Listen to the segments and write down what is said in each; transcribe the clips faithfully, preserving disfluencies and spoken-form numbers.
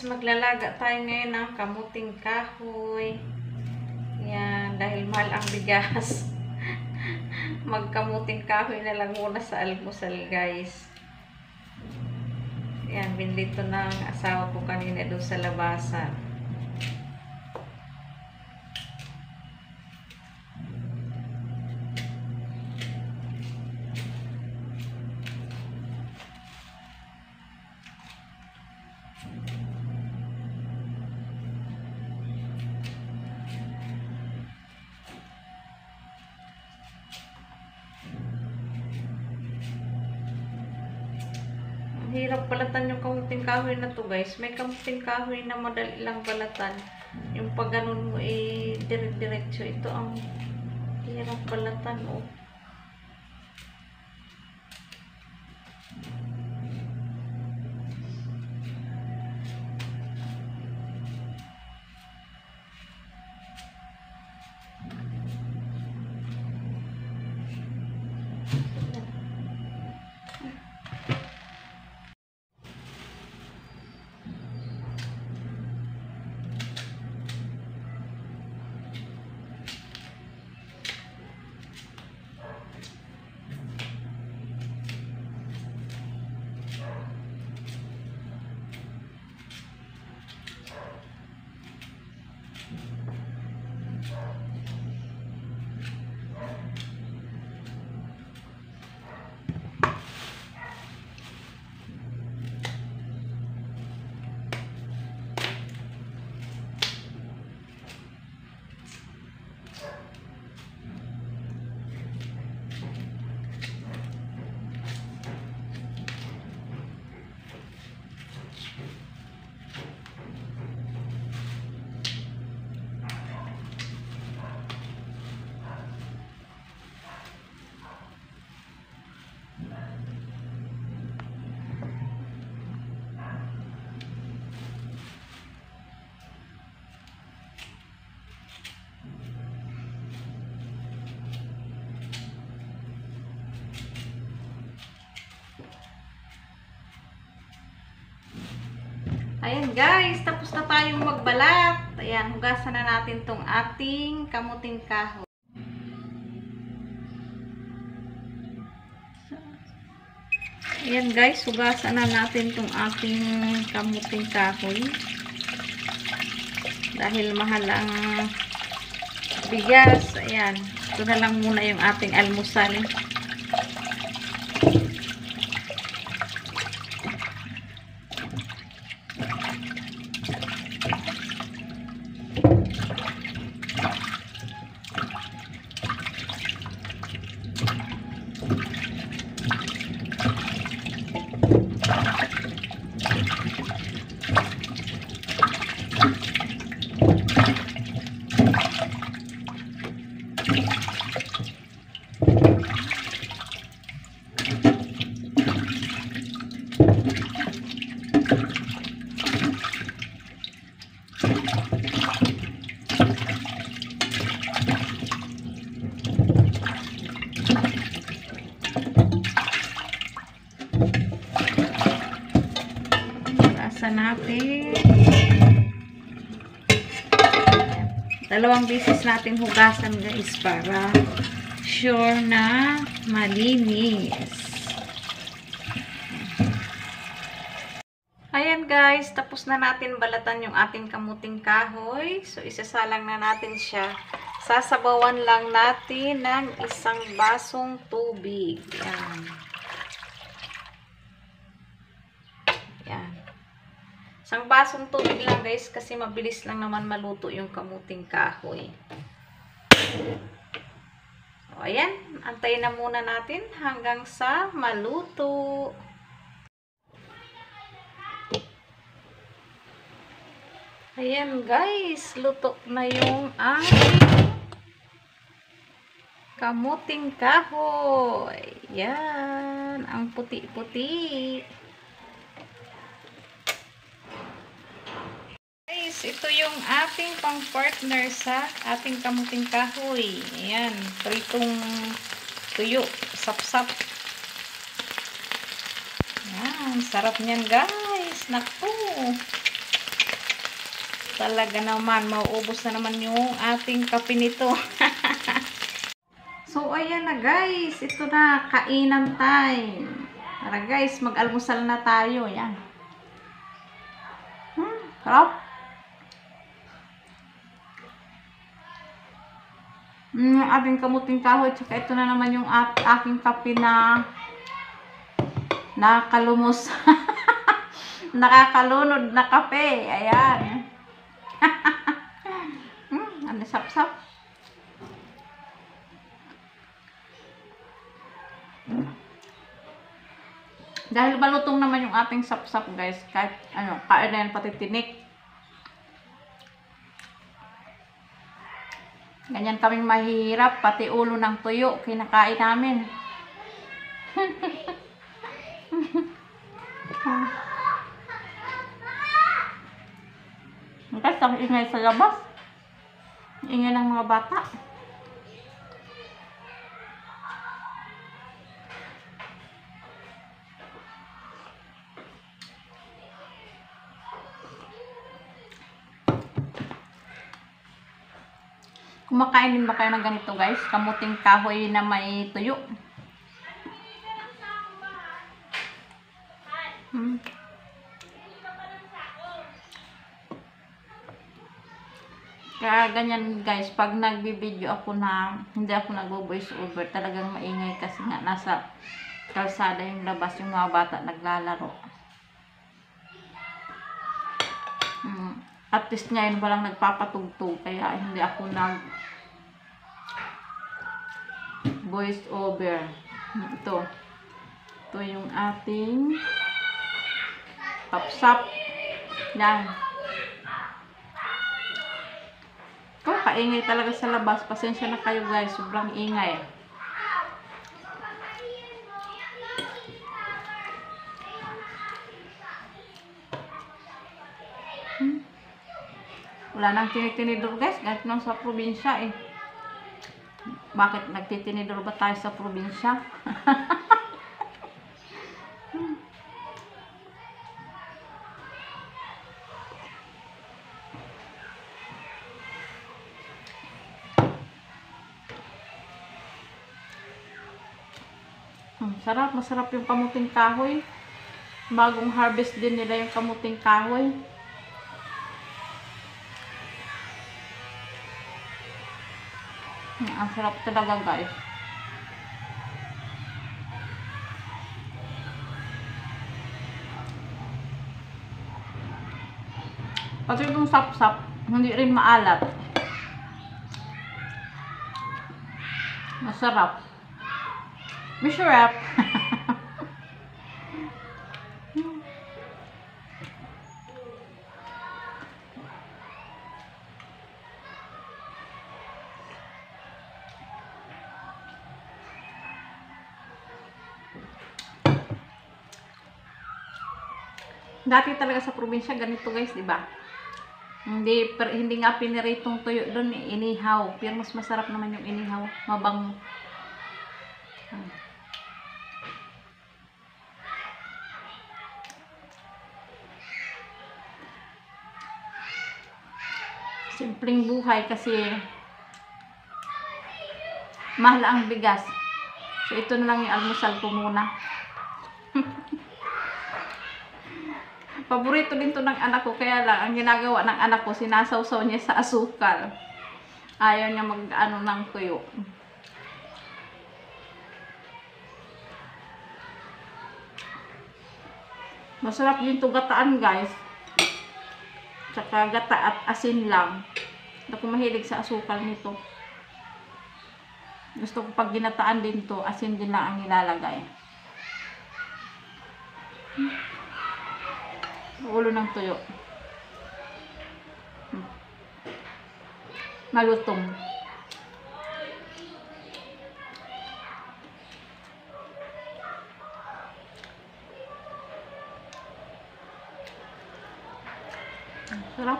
maglalaga tayo ngayon ng kamuting kahoy. Yan, dahil mahal ang bigas. Magkamuting kahoy na lang muna sa almusal, guys. Yan, binili to ng asawa ko kanina doon sa labasan. Hirap balatan yung kamuting kahoy na to, guys. May kamuting kahoy na madali lang balatan. Yung pag ganun mo, eh, dire-diretso. Ito ang hirap balatan, oh. Ayan, guys, tapos na tayong magbalat. Ayan, hugasan na natin tong ating kamuting kahoy. Ayan, guys, hugasan na natin tong ating kamuting kahoy. Dahil mahal ang bigas. Ayan, ito na lang muna yung ating almusal. Natin dalawang beses natin hugasan, guys, para sure na malinis. Ayan, guys, tapos na natin balatan yung ating kamuting kahoy. So isasalang na natin siya. Sasabawan lang natin ng isang basong tubig. Yan. Yan. Isang basong tubig lang, guys, kasi mabilis lang naman maluto yung kamuting kahoy. So, ayan. Antayin na muna natin hanggang sa maluto. Ayan, guys. Luto na yung ating kamuting kahoy. Yan. Ang puti-puti. Ito yung ating pang-partner sa ating kamuting kahoy. Ayan, pritong tuyo, sap-sap. Ayan, sarap niyan, guys. Naku. Talaga naman, mauubos na naman yung ating kape nito. So, ayan na guys. Ito na, kainan time. Tara guys, mag-almusal na tayo. Yan. Hmm, sarap. Hmm, ating kamuting kahoy. Tsaka ito na naman yung at aking kape na nakalumos. Nakakalunod na kape. Ayan. Hmm, ano sap-sap. Dahil balutong naman yung ating sap-sap guys. Kahit ano, kain na yan pati tinik. Ganyan kaming mahihirap. Pati ulo ng tuyo. Kinakain namin. Guys, ang ingay sa labas. Ingay ng mga bata. Kumakain din ba kayo ng ganito guys? Kamuting kahoy na may tuyo. Hmm. Kaya ganyan guys, pag nagbibideo ako na hindi ako nagbo-voice over, talagang maingay kasi nga nasa kalsada yung labas, yung mga bata naglalaro. Hmm. At least ngayon walang nagpapatugtog, kaya hindi ako nag voice over. Ito. Ito yung ating kapsap. Yan. Oh, kaingay talaga sa labas. Pasensya na kayo guys. Sobrang ingay. Hmm. Wala nang tinitinidor guys. Kahit nang sa probinsya eh. Bakit nagtitinidor ba tayo sa probinsya? hmm. Hmm, sarap, masarap yung kamuting kahoy. Bagong harvest din nila yung kamuting kahoy. Hmm, ang sarap talaga guys. Pati itong sap-sap, hindi rin maalat. Masarap. Masarap. Dati talaga sa probinsya ganito guys, di ba? Hindi per, hindi nga piniritong tuyo doon, inihaw. Pero mas masarap naman yung inihaw, mabango. Hmm. Simpleng buhay kasi mahal ang bigas. So ito na lang yung almusal ko muna. Paborito din to ng anak ko, kaya lang ang ginagawa ng anak ko, sinasawsaw niya sa asukal. Ayaw niya mag-ano ng tuyo. Masarap din to gataan guys. Tsaka gata at asin lang. Hindi ako mahilig sa asukal nito. Gusto ko pag ginataan din to, asin din lang ang nilalagay. Hmm. Ulo ng tuyo. Hmm. Malutong. Sarap.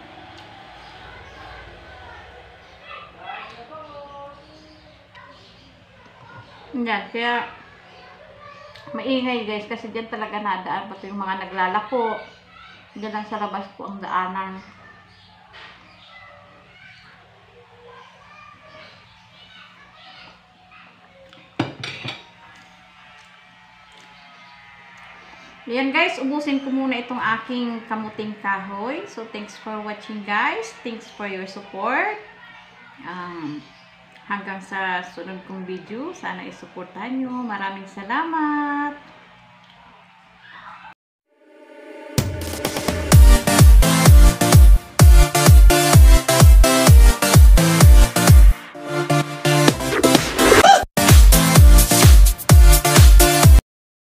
Yan, kaya maingay guys kasi dyan talaga nadaan pati yung mga naglalako. Dyan lang sa labas po ang daanan. Ayan guys, ubusin ko muna itong aking kamuting kahoy. So, thanks for watching guys. Thanks for your support. Um, hanggang sa sunod kong video, sana isuportahan nyo. Maraming salamat.